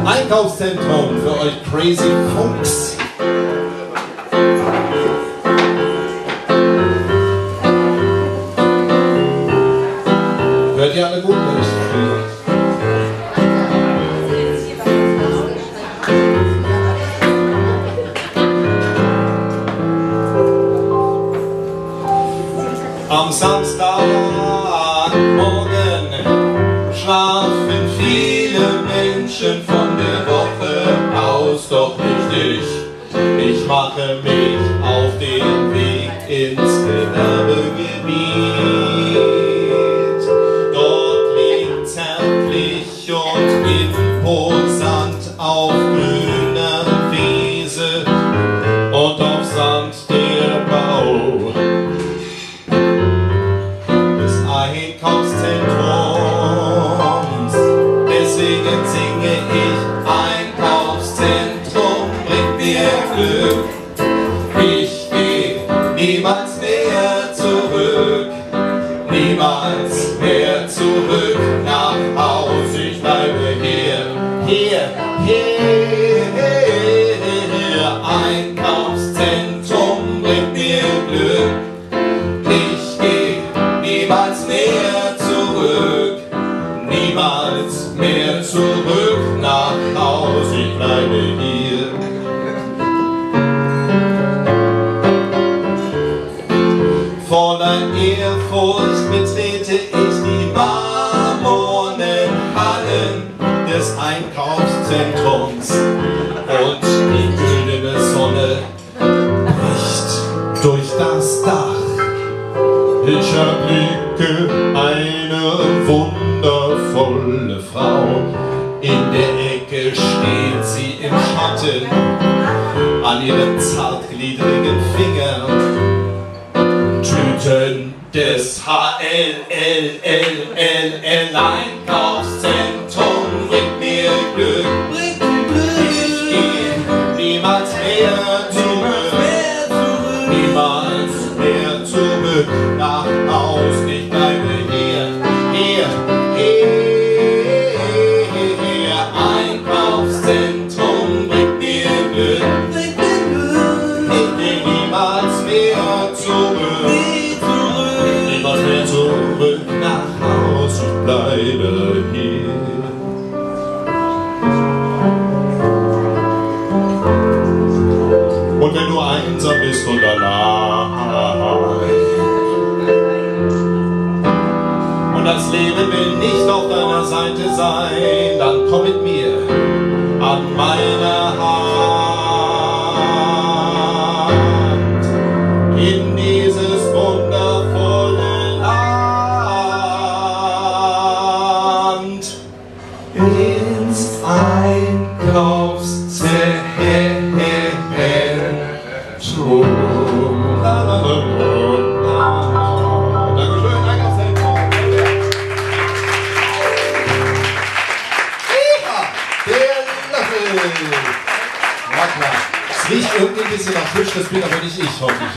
Einkaufszentrum für euch Crazy Funks. Hört ihr alle gut? Am Samstagmorgen schlafen viele Menschen von der Woche aus, doch nicht ich. Ich mache mich auf den Weg ins Gewerbegebiet. Dort liegt zärtlich und imposant auf grüner Wiese und auf Sand der Bau Einkaufszentrums. Deswegen singe ich: Einkaufszentrum bringt mir Glück. Ich gehe niemals mehr zurück, niemals mehr zurück nach Haus. Ich bleibe hier, hier, hier, hier. Einkaufszentrum bringt mir Glück. Ich gehe niemals mehr zurück, niemals mehr zurück nach Haus. Ich bleibe hier. Voller Ehrfurcht betrete ich die marmornen Hallen des Einkaufszentrums und die güldene Sonne bricht durch das Dach. Ich erblicke eine wundervolle Frau. In der Ecke steht sie im Schatten, an ihren zartgliedrigen Fingern Tüten des HLLLLL. Einkaufszentrum bringt mir Glück. Ich gehe niemals mehr zurück, niemals mehr zurück nach Haus. Ich bleibe hier, hier, hier. Einkaufszentrum bringt mir Glück. Ich gehe niemals mehr zurück, niemals mehr zurück nach Haus. Ich bleibe hier. Und wenn du einsam bist und allein und das Leben will nicht auf deiner Seite sein, dann komm mit mir an meiner Hand in dieses wundervolle Land, ins Einkaufszentrum. Dankeschön, Einkaufszentrum. Der Löffel. Ja klar. Es riecht irgendwie ein bisschen nach Fisch, das bin aber nicht ich, hoffe ich.